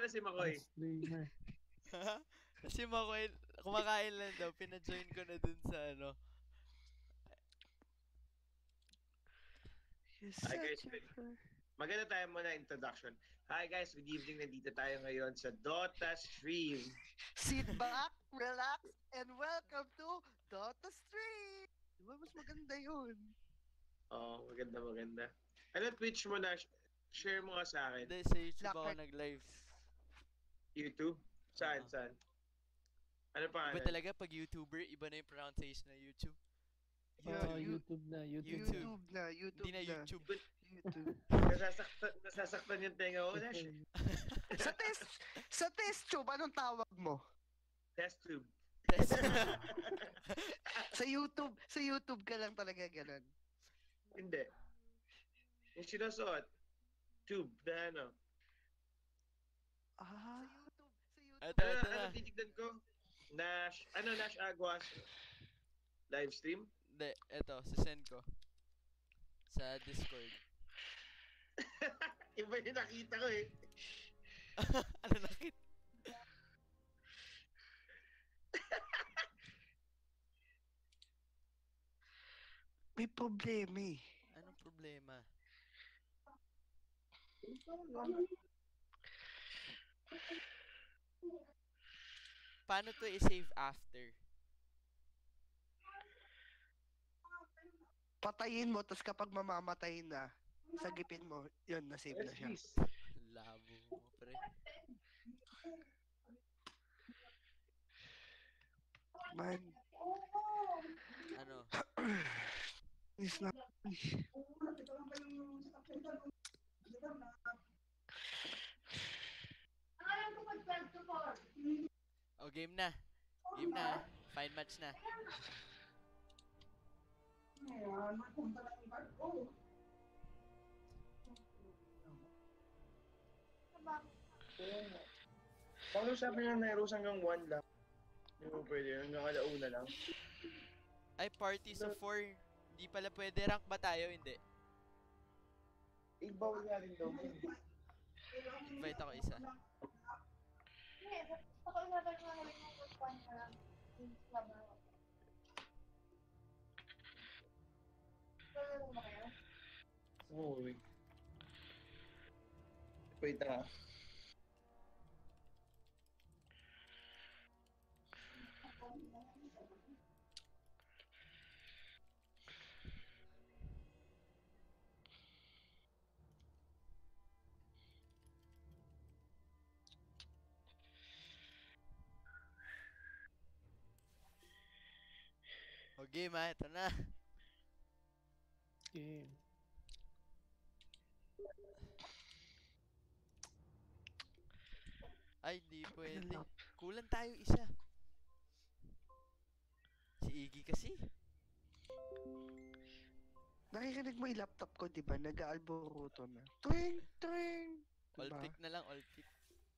na si Makoy? Streamer. Si Makoy, kumakain lang daw. Pina-join ko na dun sa ano. Hi guys, maganda tayo muna introduction. Hi guys, good evening. Nandito tayo ngayon sa Dota Stream. Sit back, relax, and welcome to Dota Stream! Diba mas maganda yun? Oh, maganda. Ano Twitch mo na? Share mo nga sa akin. Hindi, sa YouTube ako Blackheart. nag-live. YouTube? Saan? Oo. Saan? Ano pa? Iba talaga pag YouTuber, iba na yung pronunciation ng YouTube. YouTube na. YouTube na. Hindi na YouTube. YouTube. Nasasaktan yung tenga ko. Nash. Sa test tube, anong tawag mo? Test tube. Sa YouTube ka lang talaga ganun. Hindi. Yung sinusuot. Tube na ano. Sa YouTube. Ito na. Ano titignan ko? Nash Aguas live stream? Hindi, eto, sisend ko. Sa Discord. Iba yung nakita ko eh. Ano nakita? May problema eh. Anong problema? Paano to i-save after? Patayin mo, tapos kapag mamamatay na, sagipin mo, yun, nasave na siya. Labo mo, pre. Man, Ano? is na. Oh, game na. Game na. Fine match na. Paano sabi nga Nairos hanggang 1 lang? Hindi mo pwede, hanggang alauna lang. Ay, party sa 4. Hindi pala pwede. Rank ba tayo? Hindi. Bawal nga rin daw. Invite ako isa. Oo, wait na. O game ha, ito na. Game. Ay, di pwede. Kulang tayo isa. Si Iggy kasi. Nakikinig mo yung laptop ko, di ba? Nag-aalboruto na. Twing, twing! All Diba? pick na lang, all pick.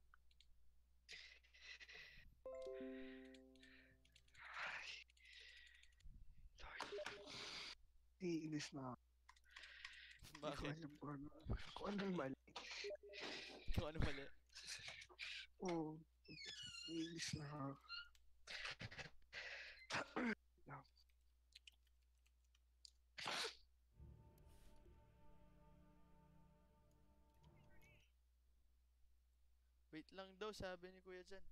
Iinis na ako. Hindi ko Bakit? alam kung anong mali. Kung ano mali. Oo. Iinis na ako. Wait lang daw, sabi ni Kuya dyan.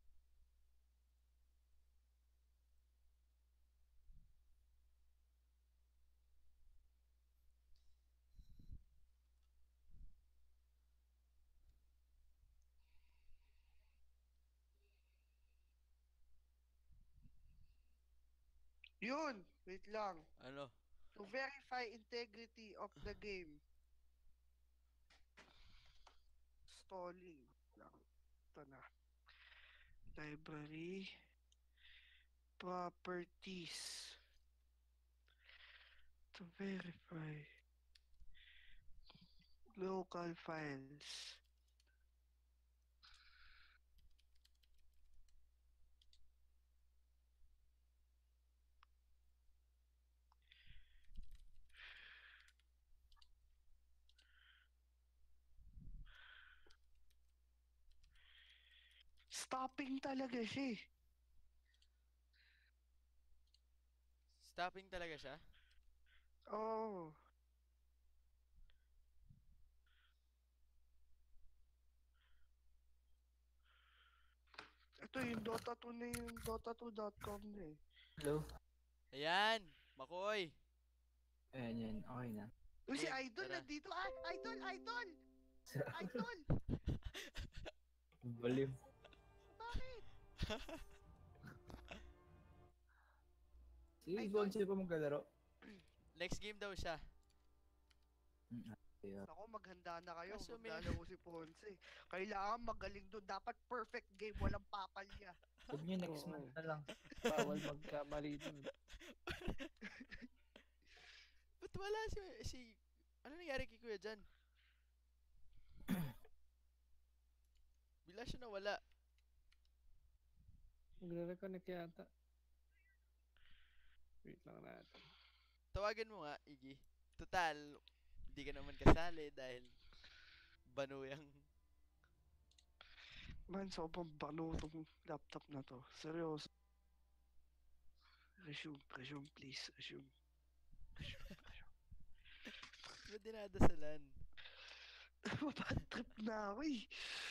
Yun! Wait lang. Ano? To verify integrity of the game. Stalling. Lang. Ito na. Library. Properties. To verify. Local files. Stopping talaga siya eh. Stopping talaga siya? Oh. Ito yung Dota 2 na yung Dota2.com na eh. Hello? Ayan! Makoy! Ayan, yan. Okay na. Uy, si Game, Idol tara. nandito. Ah, Idol! Idol! Idol! Baliw. Bakit? Si Ay, Gonzi pa magkalaro. Next game daw siya. Kaya, Ako, maghanda na kayo. Kaso may- Maglalaro si Ponce. Kailangan magaling doon. Dapat perfect game. Walang papalya. huwag nyo next Oo. month na lang. Bawal magkamali dun. Ba't wala si... Ano nangyari kay Kuya dyan? Bila siya nawala. Magre-reconnect yata. Wait lang natin. Tawagan mo nga, Iggy. Total, hindi ka naman kasali dahil banuyang. Man, sobrang bano tong laptop na to. Seryoso. Resume, please. Resume. Ba't dinadasalan? Bad trip na ako eh.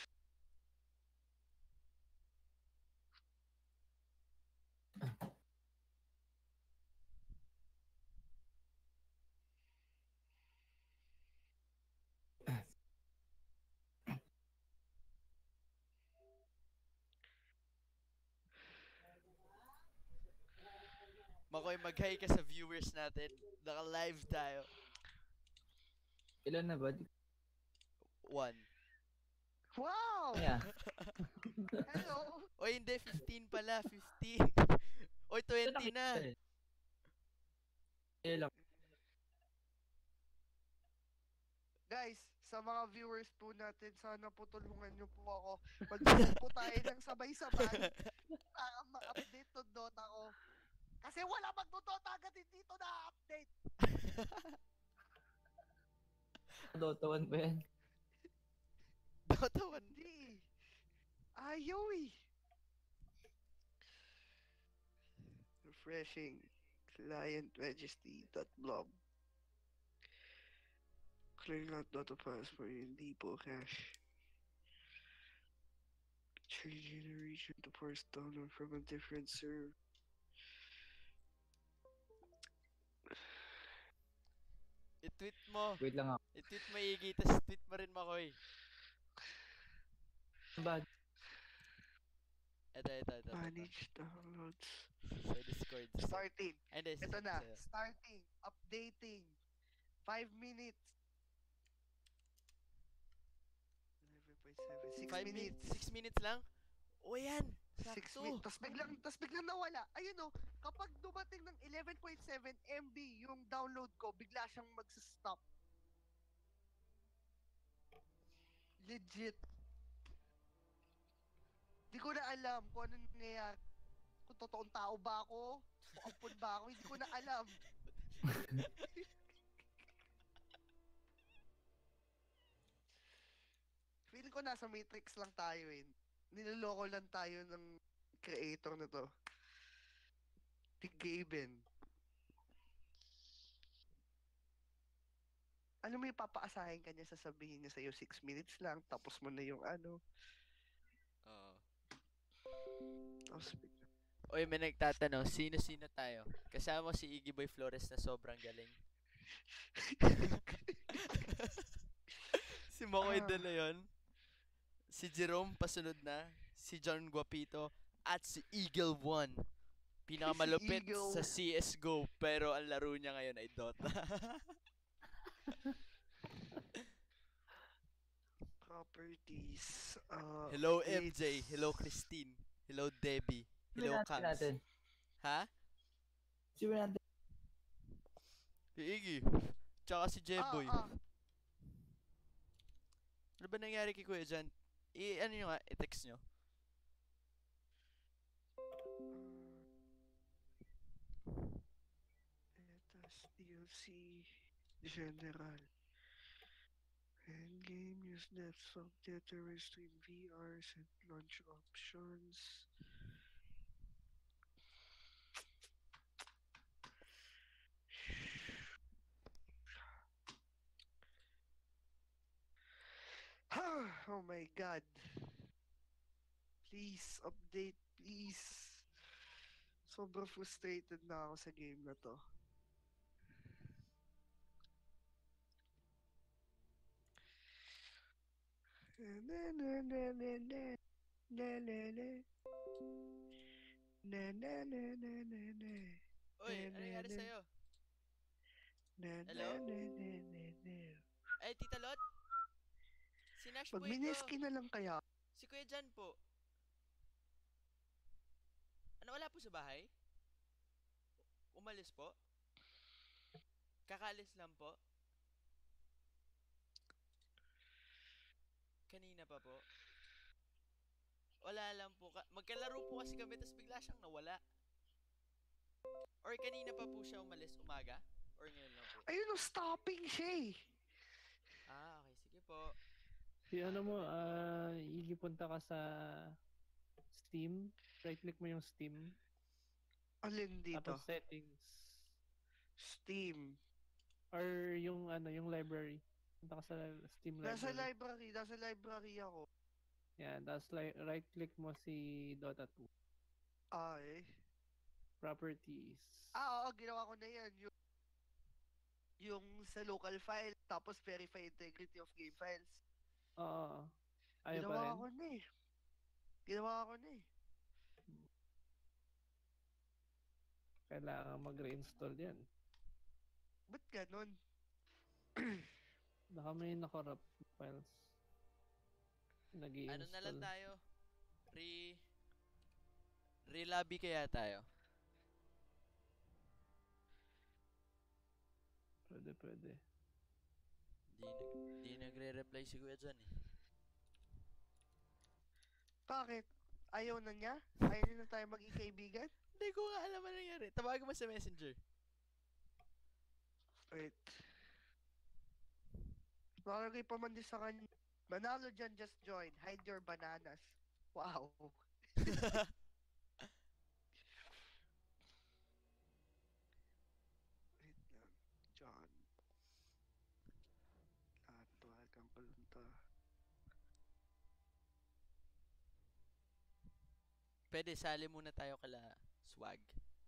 Makoy, mag-hi ka sa viewers natin. Naka-live tayo. Ilan na ba? 1. Wow! Yeah. Hello! Oy, hindi. 15 pala. 15. Oy, 20 na. Ilan lang. Guys, sa mga viewers po natin, sana po tulungan nyo po ako. Mag-visit po tayo ng sabay-sabay para ma-update to Dota ko. Kasi wala magdodota agad hindi to na-update. Dota 1 ba yan? Dota 1. Hindi. Ayaw eh. Refreshing. Client registry.blob. Clearing out Dota files for your depot cache. Changing the region to first download from a different server. I-tweet mo. Wait lang ako. I-tweet mo, Iggy. Tapos tweet mo rin, Makoy. Ba? Ito. Manage downloads. Sa Discord. Starting. Ay, hindi. Ito na. sa'yo. Starting. Updating. 5 minutes. 11.7. 6 5 minutes. 6 minutes lang? O yan. 6 Sakto. minutes. Tapos biglang nawala. Ayun o. Kapag dumating ng 11.7 MB yung download ko, bigla siyang mag-stop. Legit. Di ko na alam kung ano nangyayari. Kung totoong tao ba ako, o ampun ba ako, hindi ko na alam. Feeling ko nasa Matrix lang tayo eh. Niloloko lang tayo ng creator na to. Si Gaben. Ano may papaasahin ka niya, sasabihin niya sa'yo 6 minutes lang, tapos mo na yung ano. Oo. Tapos Oy, may nagtatanong, sino-sino tayo? Kasama si Iggy Boy Flores na sobrang galing. Si Makoy Ah. De Leon. Si Jerome, pasunod na. Si John Guapito. At si Eagle One. Pinakamalupit Si Eagle. sa CSGO. Pero ang laro niya ngayon ay Dota. properties. Hello updates. MJ. Hello Christine. Hello Debbie. Sino Hello natin Cams. natin? Ha? Sino natin? Si Iggy. Tsaka si Jeboy. Ah. Ano ba nangyari kay Kuya dyan? Ano nyo nga, i-text nyo. Etas DLC General. Endgame use depth of theater stream VRs and launch options. Oh my god. Please, update, please. Sobrang frustrated na ako sa game na to. Na na na na na na na na na na na na na na Uy, ano nangyari sa'yo? na na Hello? na na na na. Ay, Tita Lot? Si Nash po Pag ito. mineski na lang kaya. Si Kuya Jan po. Ano, wala po sa bahay? Umalis po? Kakalis lang po? Kanina pa po? Wala lang po. Magkalaro po kasi kami tapos bigla siyang nawala. Or kanina pa po siya umalis, umaga? Or ngayon lang po? Ayun o, stopping siya eh. Ah, okay. Sige po. Si ano mo, Iggy, punta ka sa Steam. Right-click mo yung Steam. Alin dito? Tapos settings. Steam. Or yung ano, yung library. Punta ka sa Steam Nasa library. library ako. Yan, tapos right-click mo si Dota 2. Ay. Properties. Oo, ginawa ko na yan. Yung sa local file, tapos verify integrity of game files. Oo. Ayaw pa Ginawa rin. ko na eh. Ginawa ko na eh. Kailangan mag-reinstall yan. Ba't ganon? Baka may na-corrupt files. Nag-i-install. Ano na lang tayo? Re-lobby kaya tayo? Pwede. Di nagre-reply si Kuya Jan eh. Bakit? Ayaw na niya? Ayaw niya na tayo maging kaibigan? Hindi ko nga alam ano nangyari. Tawagan mo sa messenger. Wait. Nakalagay pa man din sa kanya. Manalo dyan, just join. Hide your bananas. Wow. Wait lang. John. Lahat kang kulunta. Pwede, sali muna tayo kala Swag.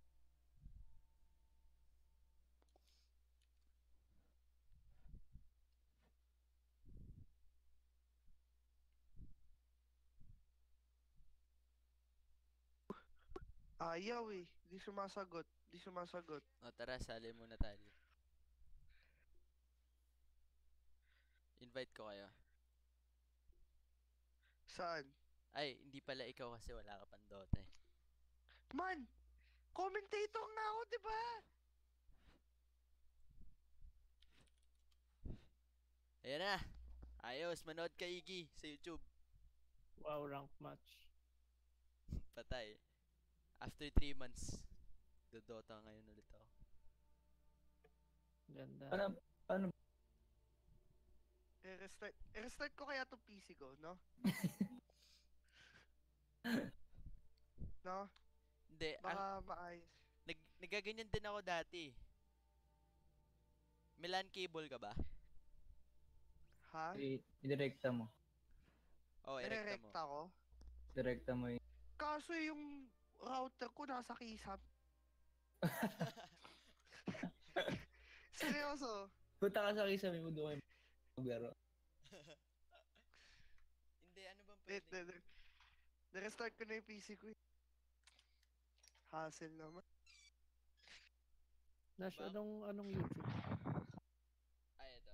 Ayaw eh. Di sumasagot. Di sumasagot. O tara, sali muna tayo. Invite ko kayo. Saan? Ay, hindi pala ikaw kasi wala ka pang Dota eh. Man! Commentator nga ako, di ba? Ayan na! Ayos, manood ka Iggy sa YouTube. Wow, rank match. Patay. After 3 months, Dota ngayon ulit ako. Ganda. Ano? I-restart ko kaya itong PC ko, no? No? Hindi, Baka maayos. nagaganyan din ako dati. May LAN cable ka ba? Ha? I-direkta mo. Oo, erekta mo. Direkta ko? Direkta mo yung... Kaso yung router ko nasa kisam. Seryoso? Punta ka sa kisame mo doon kayo maglaro. Hindi, ano bang Wait, pwede? na-restart ko na yung PC ko. Hassle naman. Nash, Ba? anong YouTube? Ay, ito.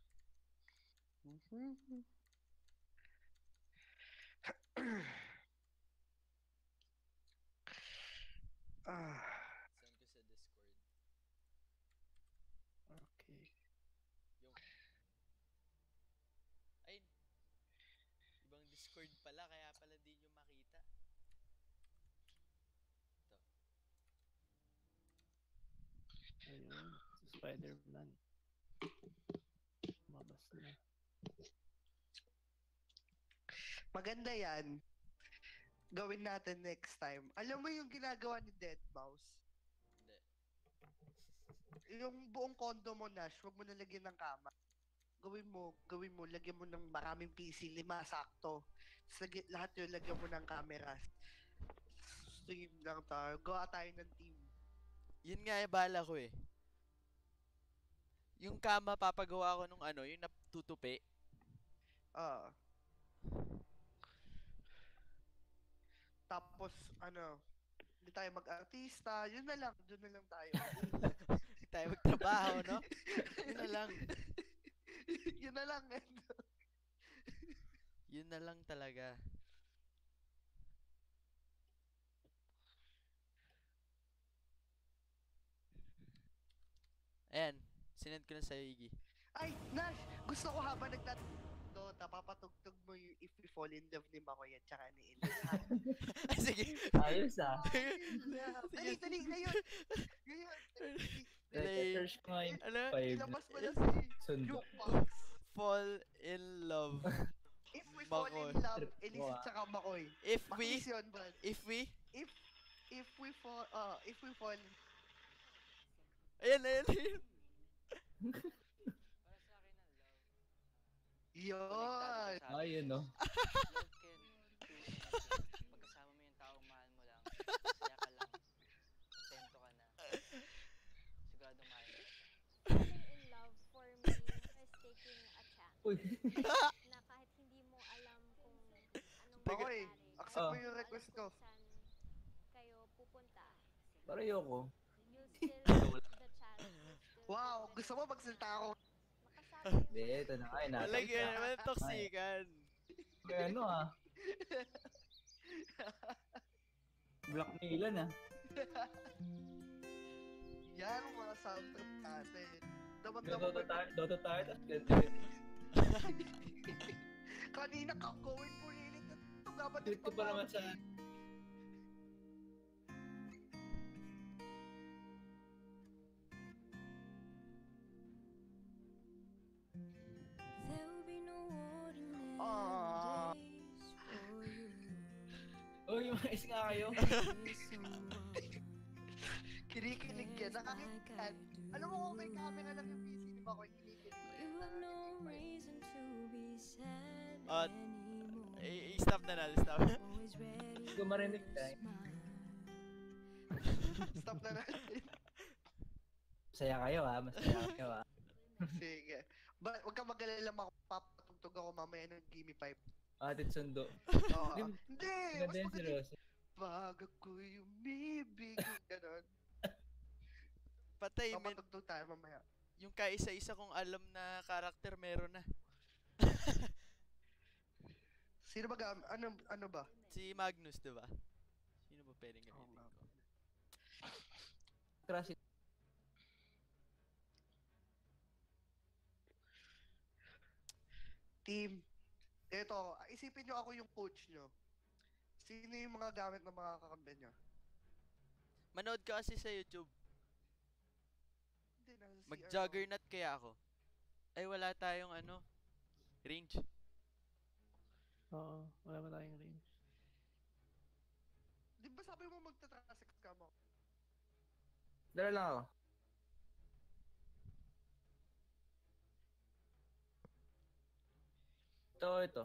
Ah, Send ko sa Discord. Okay. Ay, ibang Discord pala, kaya pala di nyo makita. Ito. Ayun. Si Spider-Man. Mabas na. Maganda yan. Gawin natin next time. Alam mo yung ginagawa ni Deadmau5? Hindi. Yung buong condo mo, Nash, huwag mo nalagyan ng kama. Gawin mo, lagyan mo ng maraming PC, 5 sakto. Lahat yun, lagyan mo ng cameras. Stream lang tayo. Gawa tayo ng team. Yun nga yung bala ko eh. Yung kama papagawa ko nung ano, yung natutupi. Ah. Tapos, hindi tayo mag-artista. Yun na lang, doon na lang tayo. Hindi tayo magtrabaho, no? Yun na lang. Yun na lang. Yun na lang talaga. Ayan, sinend ko na sa'yo, Iggy. Ay, Nash! Gusto ko habang Dota, papatugtog mo yung If We Fall in Love ni Makoy at saka ni Elias. Ay, sige. Ayos ah. Dali, ngayon! Ngayon! Delay. Search ko nga yung Ano? 5 Ilabas mo na si sundo. Jukebox. Fall in love. If We Fall in Makoy. Love, Elias at saka Makoy. If we, Makinis yun, Brad. if we, If we fall, ayan, ayan, ayan. yun! Ayun no. Love can do anything. Pagkasama mo yung taong mahal mo lang, masaya ka lang, kontento ka na, siguradong mahal mo. Falling in love for me is taking a chance. Uy. Na kahit hindi mo alam kung anong Makoy, mangyayari, accept mo Ah. yung request ko. kung saan kayo pupunta, Para ayoko. you'll still have the chance. to Wow, still gusto mo magsalita ako. makasama yung Hindi, ito na kayo natin. Walang yun naman toksikan. Kaya ano ah. Blackmailan ah. Yan ang mga soundtrack natin. Dota tayo, tapos ganito. Kanina ka going for lilit at tugabat Dito pa naman sa... Ah. Uy, mais nga kayo. Kinikilig yan. Nakakikilan. Alam mo kung may camera lang yung PC ni Makoy, kinikilig yan. I-stop na natin, stop. Hindi ko marinig tayo. Stop na natin. Masaya kayo ah, masaya kayo ah. Sige. Huwag ka mag-alala, papatugtog ako mamaya ng Gimme 5. Atit sundo. Oo. Hindi, Hindi! Ganda Mas yun si maganda. Rosie. Pag ako'y umibig. Ganon. Patay, men. Papatugtog tayo mamaya. Yung kaisa-isa kong alam na karakter meron na. Sino ba ano ba? Si Magnus, di ba? Sino ba pwedeng gamitin ko? Crash it. Team. Eto, isipin nyo ako yung coach nyo. Sino yung mga gamit ng mga kakampi nyo? Manood ka kasi sa YouTube. Hindi, nasa CR ako. Mag-juggernaut kaya ako. Ay, wala tayong ano, range. Oo, wala pa tayong range. Di ba sabi mo magta-trasix ka mo? Dala lang ako. Ito.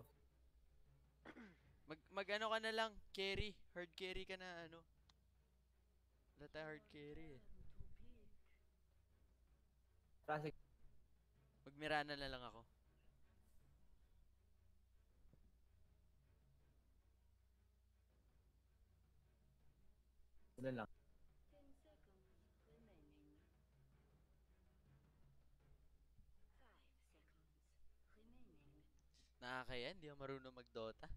Mag ano ka na lang, carry. Hard carry ka na ano. Wala tayong hard carry eh. Classic. Magmirana na lang ako. Dala lang. Nakakaya, hindi ako marunong mag-Dota.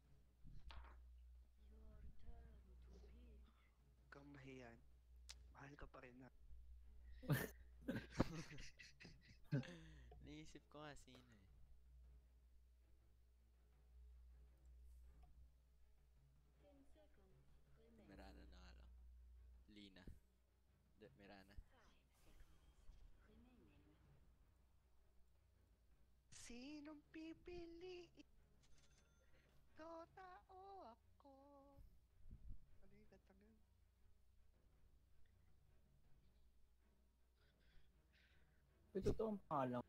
Huwag kang mahiyan. Mahal ka pa rin na. Naisip ko nga sino eh. Mirana na nga lang. Lina. Hindi, Mirana. Sinong pipili? Dota o ako. Ano yung kantang yun? May totoong pangalan.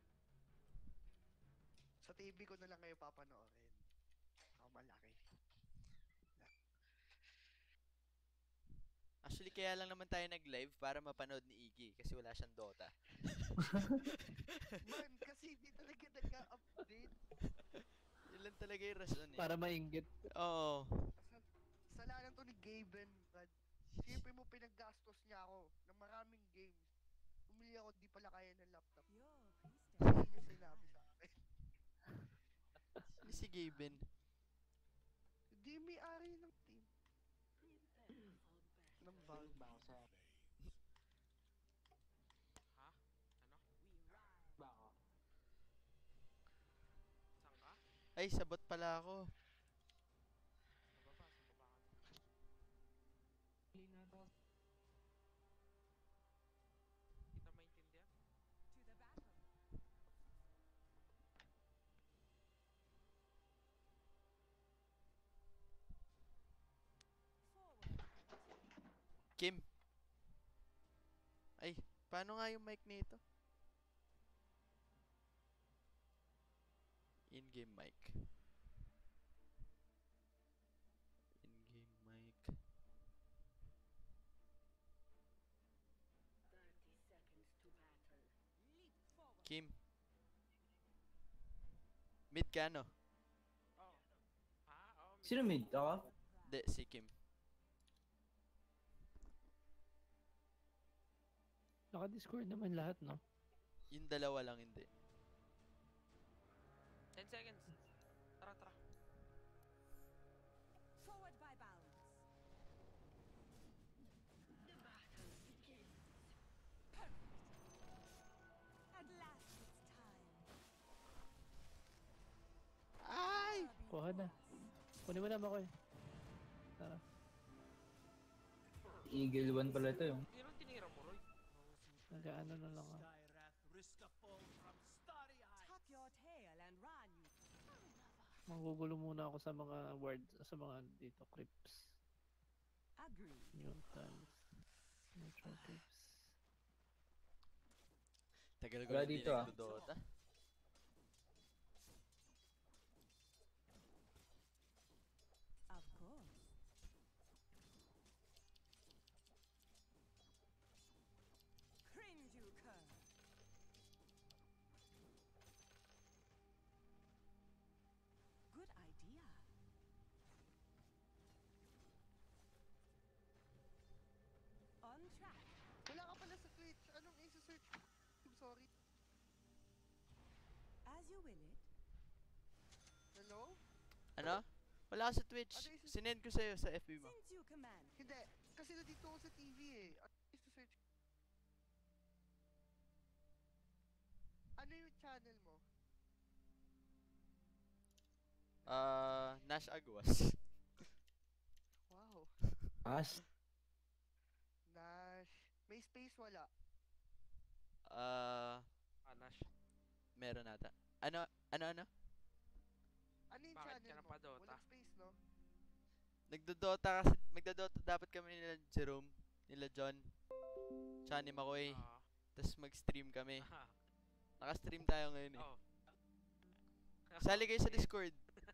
Sa TV ko na lang kayo papanoorin. Ako malaki. Actually, kaya lang naman tayo nag-live para mapanood ni Iggy kasi wala siyang Dota. Man, kasi hindi talaga nag-update. Yun lang talaga yung rason eh. Para mainggit. Oo. Kasalanan to ni Gaben, Brad. Siyempre mo pinaggastos niya ako ng maraming games. Bumili ako, di pala kaya ng laptop. Hindi niya sinabi sa akin. Ano si Gaben? Hindi may-ari ng team. Ng bag. Baka. Saan ka? Ay, sabot pala ako. Sa baba ka. Kita maintindihan? Kim. Ay, paano nga yung mic nito? In-game mic. In-game mic. Kim. Mid ka no? Oo. Oo. Sino mid? Ako? Hindi, si Kim. Naka-Discord naman lahat, no? Yung dalawa lang hindi. 10 seconds. Tara. Forward by bounds. Perfect. At last it's time. Ay! Kuha na. Kunin mo na ako eh. Tara. Eagle 1 pala ito yung. Yun ang tinira mo, Roy. Nag-ano na lang ako. Tuck your tail and run, you. Manggugulo muna ako sa mga words, sa mga dito, crypts. Agree. Mutants. Neutral crypts. Tagal ko Wala na dito, ah. Dota. Of course. Cringe you cur. Good idea. On track. Wala ka pala sa Twitch. Anong isa-search? I'm sorry. As you will it. Hello? Ano? Wala ka sa Twitch. Ano yung- Sinend ko sa'yo sa FB mo. Since you command. Hindi. Kasi nandito ako sa TV eh. Ano isa-search? Ano yung channel mo? Nash Aguas. Wow. As? Nash. May space wala. Anash. Meron ata. Ano? Ano yung Bakit channel ka na mo? pa Dota? Walang space, no? Nagdodota kasi, magdodota dapat kami nila Jerome, nila John, tsaka ni Makoy. Oo. Tapos mag-stream kami. Ah. Naka-stream tayo ngayon eh. Oo. Sali kayo sa Discord.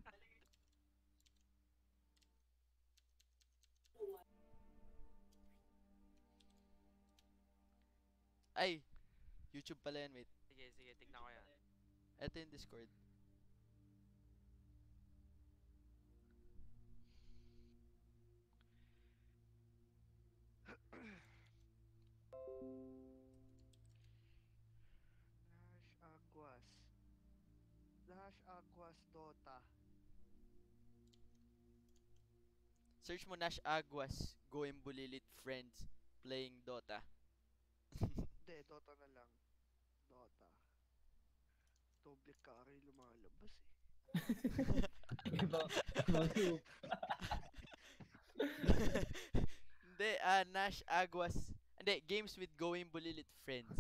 Ay! YouTube pala yan, wait. Sige, tignan ko yan. Ito yung Discord. Nash Aguas. Nash Aguas Dota. Search mo Nash Aguas, Go and Bulilit Friends, playing Dota. Hindi, Dota na lang. Dota. Doble carry lumalabas eh. Ibang soup. Hindi, Nash Aguas. Hindi, Games with Going Bulilit Friends.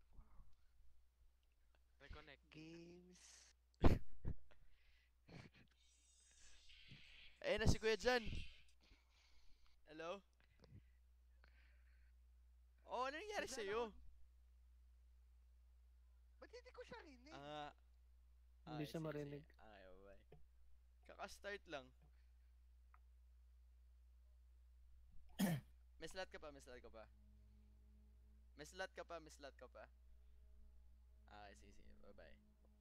Reconnect. Games. Ayun na si Kuya Jan. Hello? Oh, ano nangyari sa'yo? Ba't hindi ko siya rinig? Hindi siya marinig. Okay, bye-bye. Kaka-start lang. May slot ka pa, may slot ka pa. May slot ka pa, may slot ka pa. Okay, sige, sige. Bye-bye.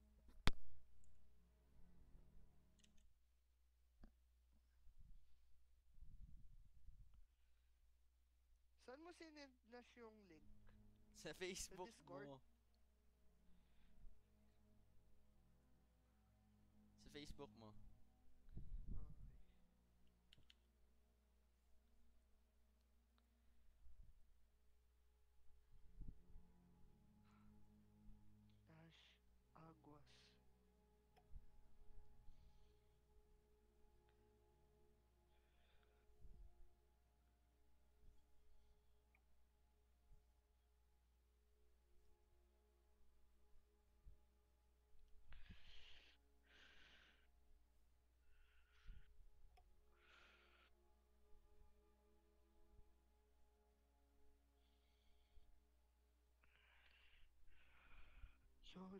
Saan mo sinend Nash yung link? Sa Facebook Discord? mo. Sa Facebook mo. Nash Aguas. Yun.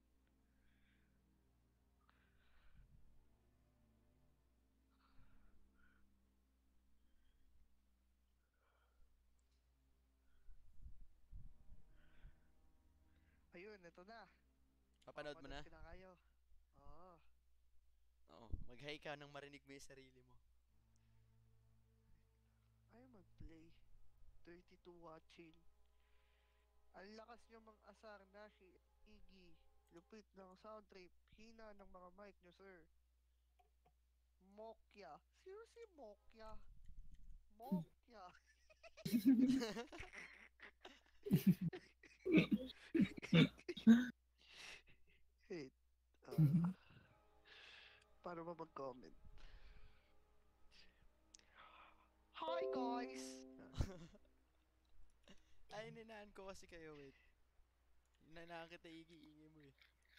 Ayun, ito na. Papanood mo na? Papanood ko na kayo. Oo. Oo. Mag-hi ka nang marinig mo yung sarili mo. Ayaw mag-play. 32 watching. Ang lakas nyo mang-asar na si Iggy. Lupit ng sound trip. Hina ng mga mic nyo, sir. Mokya. Sino si Mokya? Mokya. Wait. Paano ba mag-comment? Hi guys! Ay, ninaan ko kasi kayo, wait. Ninaan kita, Iggy mo eh.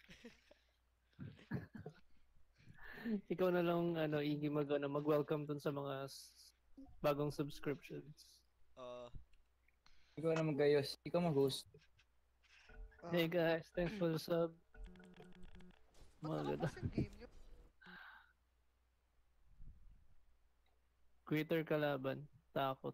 Ikaw na lang, Iggy, mag-welcome dun sa mga bagong subscriptions. Ikaw na mag-ayos. Ikaw mag-host. Hey guys, thanks for the sub. Ba't nakapas yung game nyo? Quitter kalaban. Takot.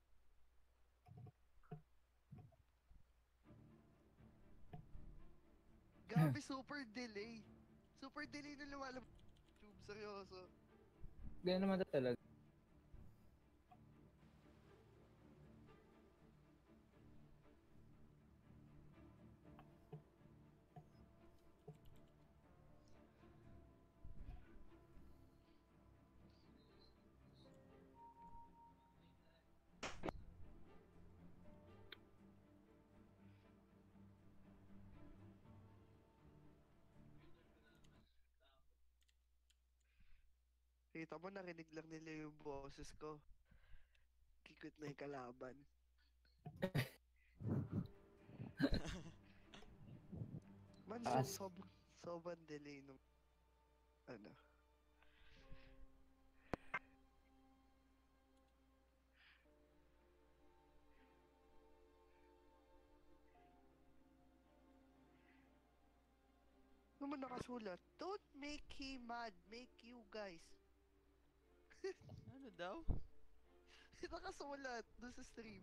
Gabi, super delay. Super delay na lumalabas. YouTube, seryoso. Ganyan naman talaga. Kita mo, narinig lang nila yung boses ko. Kikit na yung kalaban. Man, sobrang delay nung... Ano? Naman nakasulat, don't make him mad, make you guys. Ano daw? Nakasulat doon sa stream.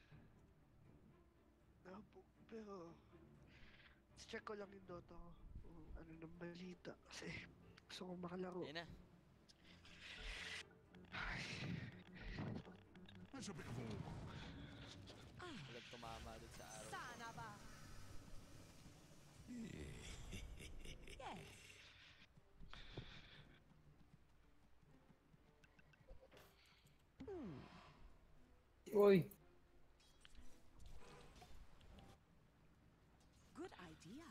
Pero, check ko lang yung Dota ko. Kung ano ng balita. Kasi, gusto kong makalaro. Ayun na. Walang tumama dun sa araw. Sana ba? Yes. Uy! Good idea.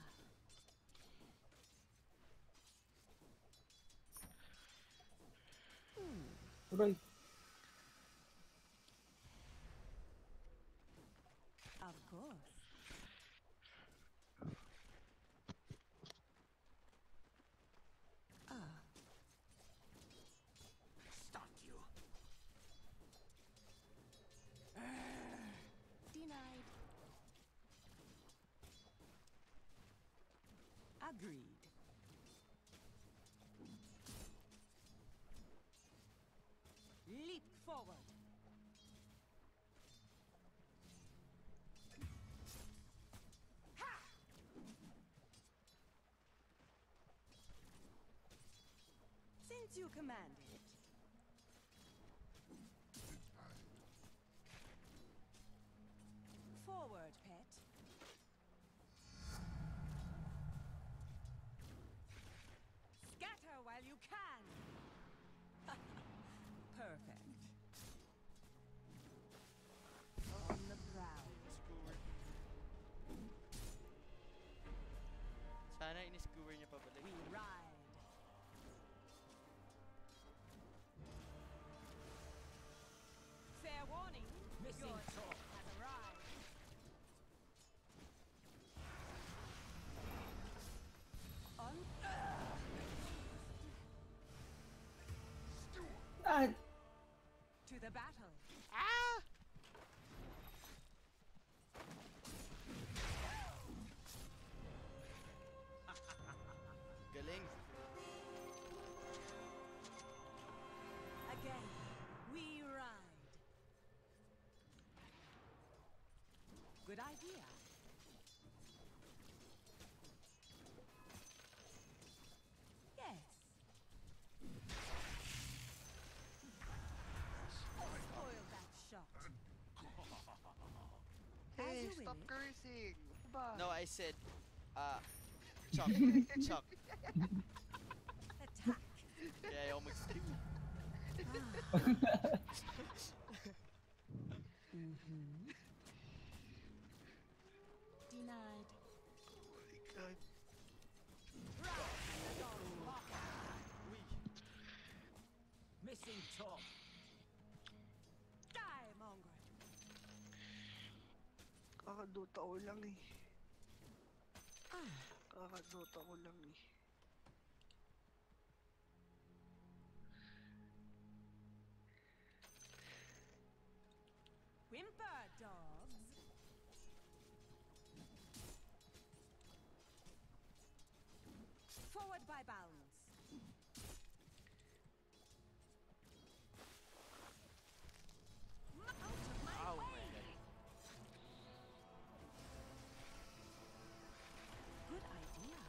Aray! Of course. Agreed. Leap forward. Ha! Since you command it. Forward, pet. Scatter while you can. Perfect. On the prowl. Sana in-skewer niya pabalik. We ride. Fair warning. Missing Your top. has arrived. On. Ah! To the battle. Ah! Galing. Again, we ride. Good idea. Yes. Spoil that shot. Hey, you stop will. cursing. Ano ba? No, I said, Chuck. Chuck. Attack. Kaya ayaw mag-skip. Denied. God. Uy. Missing top. Die, mongrel. Kakadota ko lang eh. Kakadota ko lang eh. Whimper, dogs. Forward by bounds. Out of my Ow, way. my God. Good idea.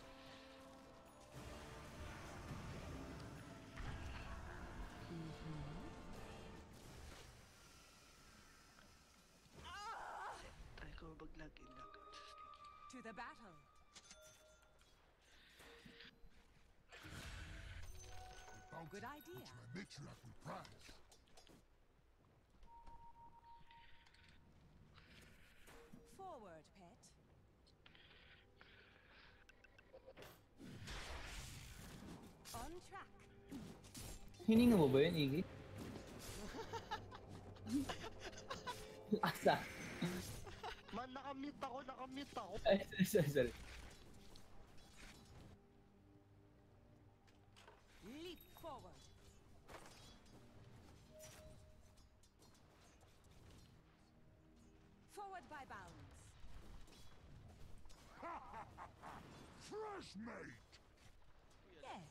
Tayo ko mag-login lang. To the battle. Good idea. Forward, pet. On track. Hininga mo ba yun, Iggy? Asa? Man, nakamute ako. Ay, sorry. Leap forward. Forward by bounds. Fresh mate! Yes.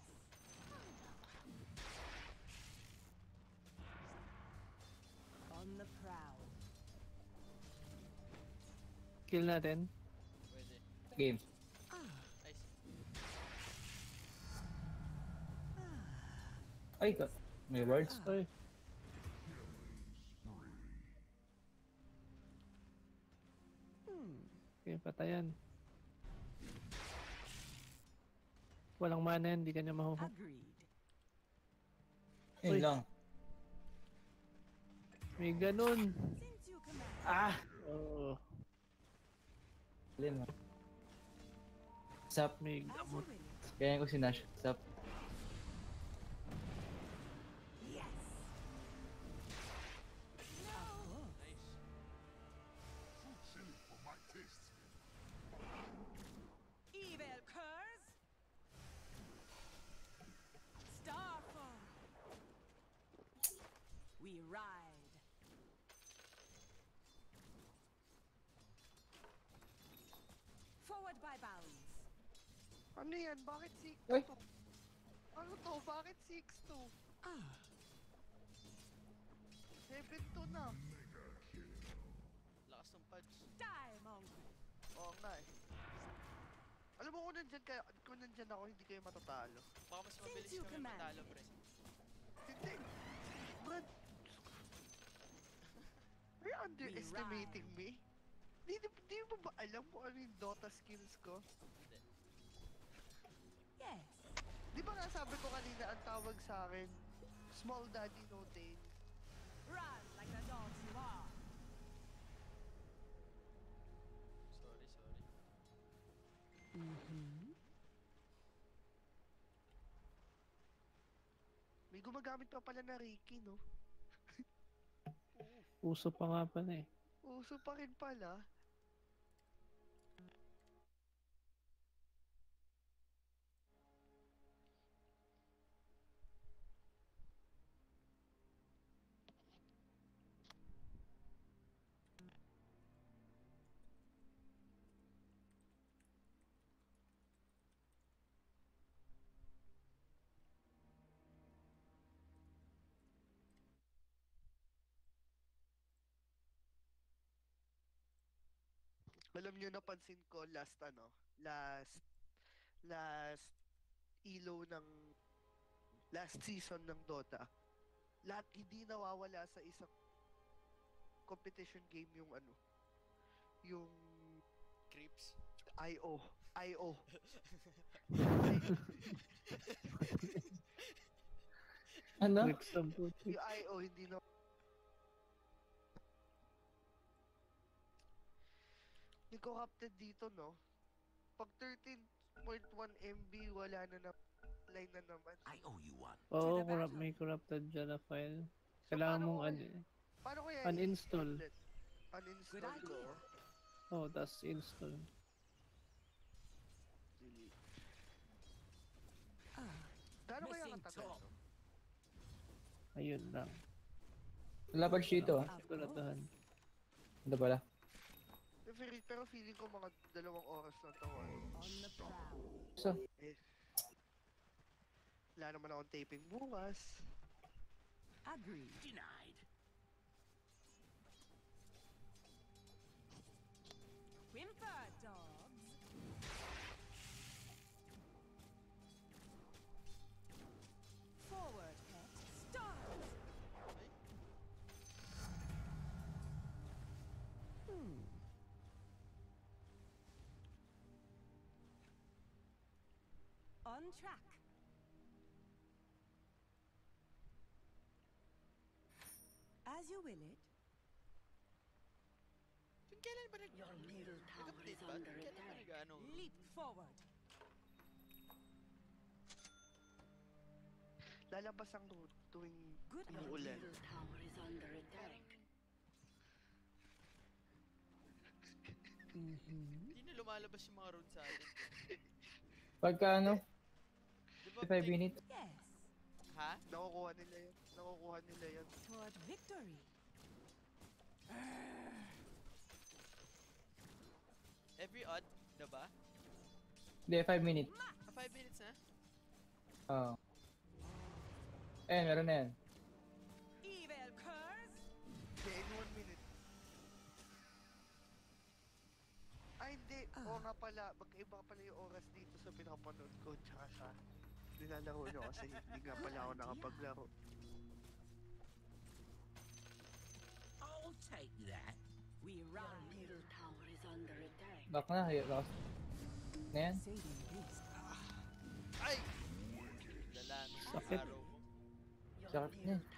On the prowl. Kill natin. Pwede. Game. Nice. Ay, may words. Ay, okay, patayan. Walang mana yan, hindi ka niya mahuhuli. Agreed. Yun Uy. lang. May ganun. Since you command. Ah! Oo, Alin mo. Sup? may As you gamot. will. Kaya ko si Nash. Sup? Yes. Of course. Nice. Too chilly for my taste. Evil curs. Starfall. We ride. Forward by bounds. Ano yan? Bakit 6-2? Uy. Ano to? Bakit 6-2? Ah, 7-2 na. Lakas ng punch. die, Mongo. Oo nga eh. Alam mo kung nandyan ako, hindi kayo matatalo. Baka mas mabilis Since you kami command matalo, pre. Hindi. Brad. Are you underestimating me? Di mo ba alam kung ano yung Dota skills ko? Yes. Di ba nga sabi ko kanina ang tawag sa akin, Small Daddy No Tail? Run like the dogs you are. Sorry. May gumagamit pa pala na Ricky, no? Uso pa nga pala eh. Uso pa rin pala. Alam nyo, napansin ko last elo ng last season ng Dota. Lahat hindi nawawala sa isang competition game yung yung Creeps. IO. Ano? Clips ng puti. Yung IO hindi na yung corrupted dito, no? Pag 13.1 MB, wala na line na naman. Oo, may corrupted dyan na file. So, Kailangan paano mong ko- Paano ko yan uninstall. i-ulit? Uninstall Good ko. idea. Tas install. Delete. Ah, Gaano kaya Missing katagal? top. No? Ayun lang. Wala pa dito. Siguraduhan. Ito pala. Pero feeling ko mga 2 oras na to. on the prowl. So, Wala naman akong taping bukas. Agreed. Whimper, dogs. Forward, pet. Start. On track. As you will it. Yung kailan ba nag-update ba? Kailan ba nag-ano? Leap forward. Lalabas ang tuwing Good umuulan. Hindi na lumalabas yung mga road sa atin. pagka ano, Di ba, 5 minutes. Yes. Ha? Nakukuha nila yan. Toward victory. Every odd, na ba? Hindi, 5 minutes. 5 minutes na? Oo. Meron na yan. Evil curse. Okay, in 1 minute. Ay, hindi. Oo nga pala. Magkaiba pala yung oras dito sa pinapanood ko. Tsaka sa nilalaro nyo kasi hindi nga pala ako nakapaglaro. I'll take that. We ride. Back na, last. Na yan. Saving beast. Ay! Lala nung Sakit. araw mo. Sakit na yan.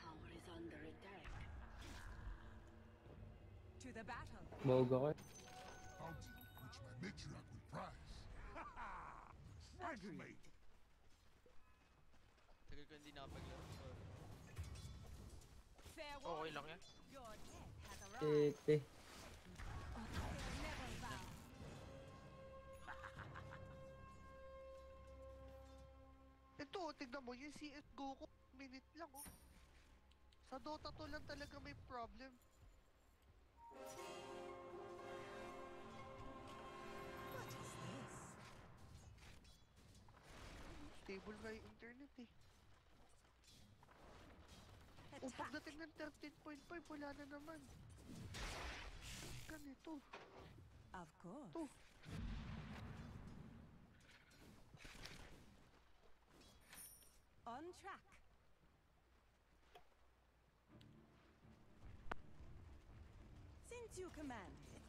To the battle. Bawag ako. Bounty, which my matriarch will prize. Fresh mate. Tagal ko hindi nakapaglaro. Sorry. Fair Okay warning. lang yan. Your death has arrived. Tete. Never bow. Ito, tignan mo, yung CSGO ko, minute lang, oh. Sa Dota 2 lang talaga may problem. What is this? Stable nga yung internet eh. Kung Attack. pagdating ng 13.5, wala na naman. Ganito. Of course. To. On track. Since you command it.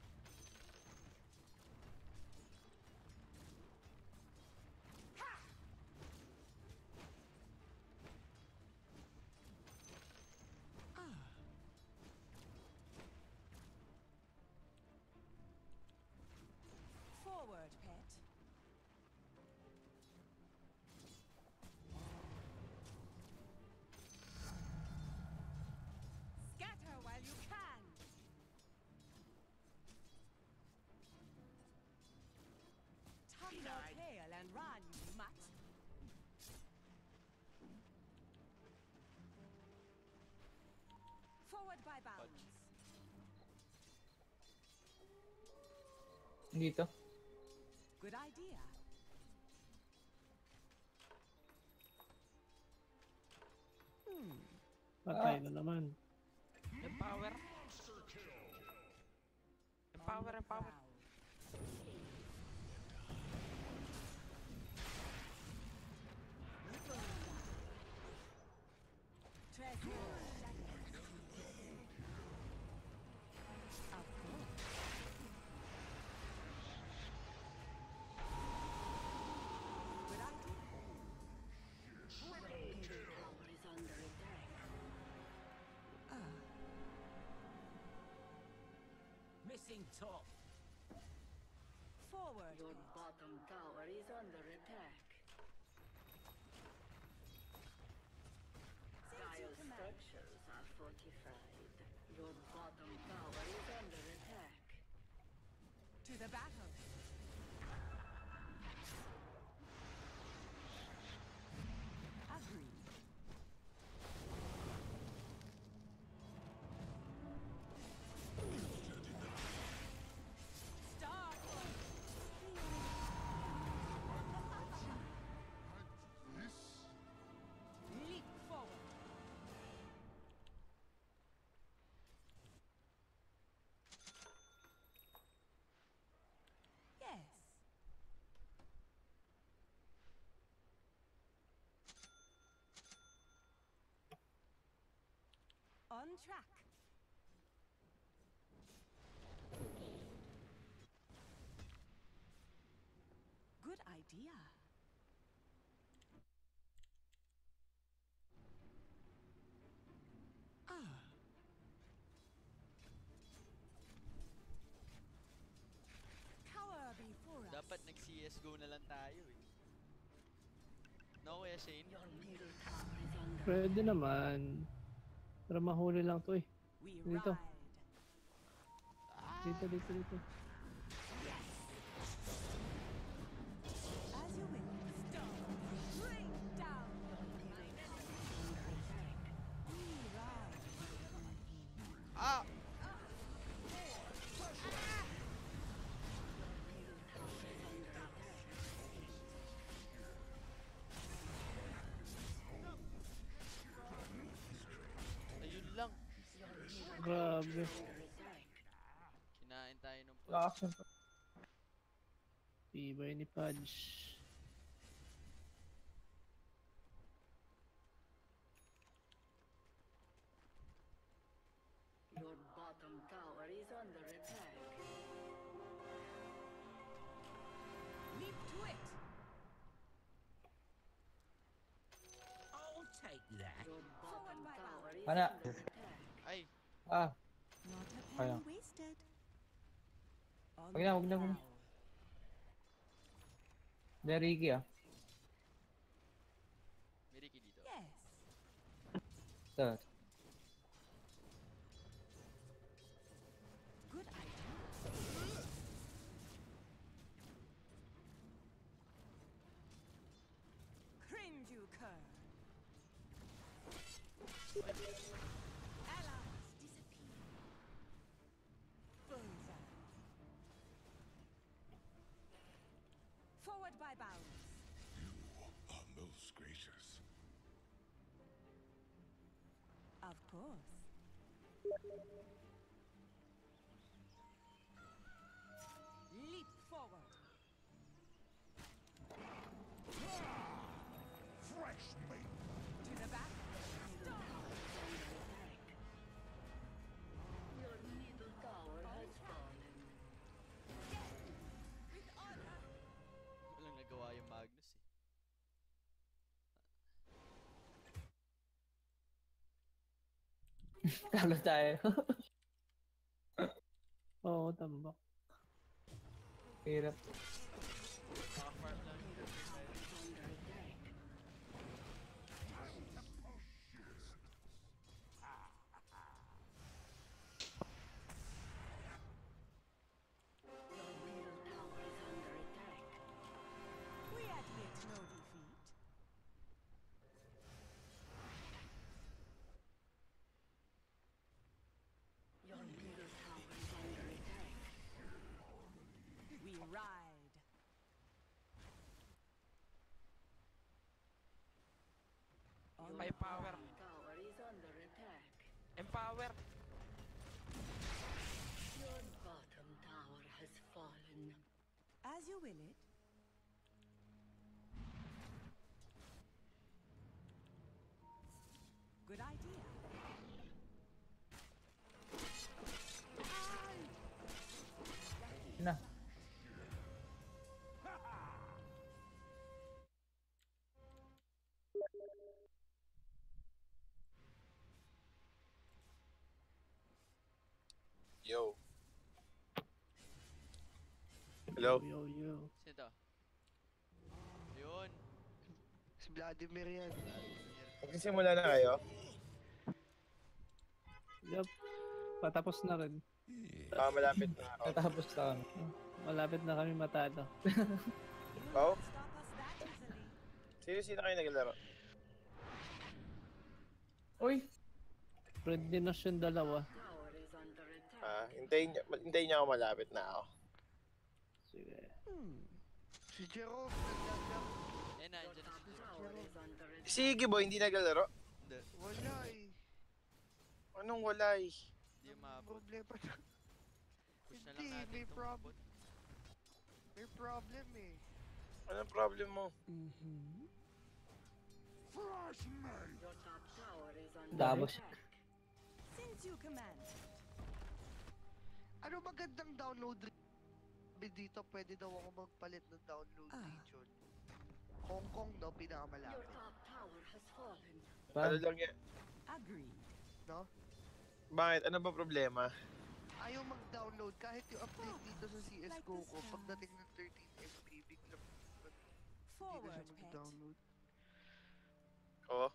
Ha! Ah. Forward, pet. Scatter while you can. Tuck your tail and run, you mutt. Forward by bounds. Dito. Good idea. Patay na naman. Empower. Empower, empower. Missing top. Forward. Your bottom tower is under attack. Dire structures are fortified. Your bottom tower is under attack. To the battle. Agreed. Start. Leap forward. Yes. On track. Good idea. Ah. Cower before us. Dapat nag-CSGO na lang tayo eh. No, Kuya Shane? Pwede naman. Pero mahuli lang to eh. We Dito. ride. Dito, dito, dito. As you will. Stone. Bring down. We ride. Ah! Ayun lang. Grabe. Kinain tayo ng pod. Action. Tibay ni Pudge. Your bottom tower is under attack. Leap to it. I'll take that. Your bottom tower is Ana. under attack. Ay! Ah, Not a Kaya. penny wasted. On Wag na, wag na, wag na. prowl. Deriki ah. May Ricky dito. Yes. Ito. Good idea. Cringe you cur. Allies disappear. Bullseye. Forward by bounds. Most gracious. Of course. Leap forward. Fresh meat. To the back. Your middle tower has fallen. With honor. Walang nagawa yung Magnus eh. Talo tayo. Oo, tambak. Hirap. Naka-farm lang yung Your middle tower is under attack. We admit no defeat. Your middle tower is under attack. We ride. On May power. Tower is under attack. Empower. Your bottom tower has fallen. As you will it. Good idea. Na. Yo. Hello? Yo, yo. Sino to? Yun. Si Vladimir yan. Magsisimula na kayo? Yup. Patapos na rin. Malapit na ako. Natapos na kami. Malapit na kami matalo. Oh? Stop us that easily. Sino kayo naglaro? Uy! Friend din na siyang dalawa. Tower is under attack. Hintayin niyo ako, malapit na ako. Sige. Si Jerome, naglalaro. Ayun na, andyan na Top si Jiro. tower is under attack. Si Iggy Boy, hindi naglaro? Hindi. Wala eh. Anong wala eh? Hindi umabot. Problema na. Push na lang Hindi, natin may itong problem. bot. May problem eh. Anong problem mo? Fresh meat. Your top tower is under Dabos. attack. Since you command. Ano magandang download dito? Pwede daw ako magpalit ng download region. Hong Kong daw Your pinakamalapit. top tower has fallen. Ano lang yan? Agreed. No? Bakit? Ano ba problema? Ayaw mag-download kahit yung update dito sa CSGO ko. Pagdating ng 13 FP, biglang hindi na Forward, siya pet. mag-download. Oo.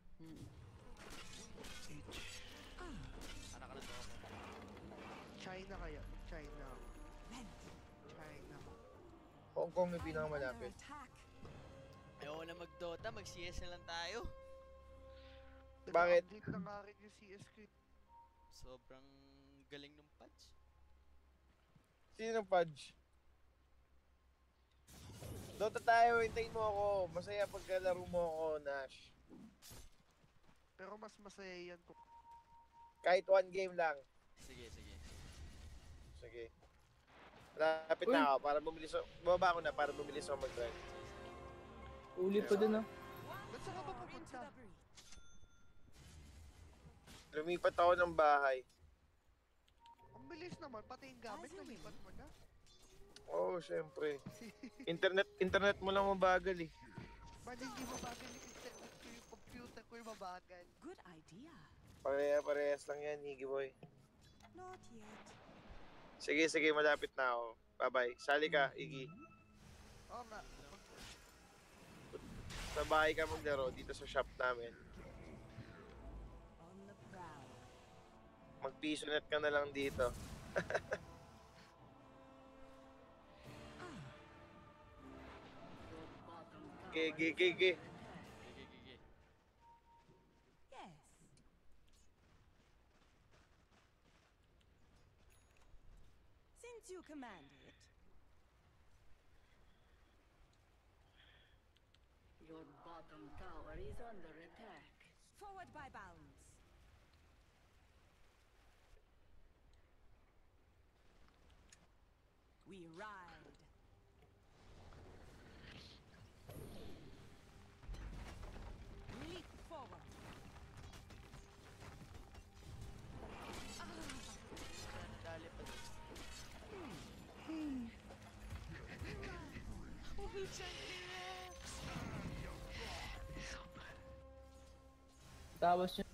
Anak ka na to ako. China kaya? China. Vent. China. Hong Kong yung I'm pinakamalapit. under attack. Ayoko na mag-Dota, mag-CS na lang tayo. Bakit? Nag-update na nga rin yung CSGO. Sobrang galing ng patch. Sino ng Fudge? Dota tayo, hintayin mo ako. Masaya pagkalaro mo ako, Nash. Pero mas masaya yan kung Kahit one game lang. Sige, sige. Sige. Malapit na ako para bumilis ako. Bumaba ako na para bumilis ako mag-drive. Ulit ko dun ah. Ba't saan ka ba Into pupunta? the breach. Lumipat ako ng bahay. Ang bilis naman, pati yung gamit nalipat mo na. Oo, syempre. Internet mo lang mabagal eh. Ba't hindi mabagal yung internet ko, yung computer ko yung mabagal? Good idea. Parehas lang yan, Iggy Boy. Not yet. Sige, malapit na ako. Bye-bye. Sali ka, Iggy. Oo nga. Sa bahay ka maglaro dito sa shop namin. On the prowl. Mag-pisonet ka na lang dito. Your bottom tower Gigi, is gigi. Gigi, gigi. Yes. Since you command it. Your bottom bottom tower is under attack. Forward by bounds. We ride. Leap forward. Dali pa doon. Tapos yung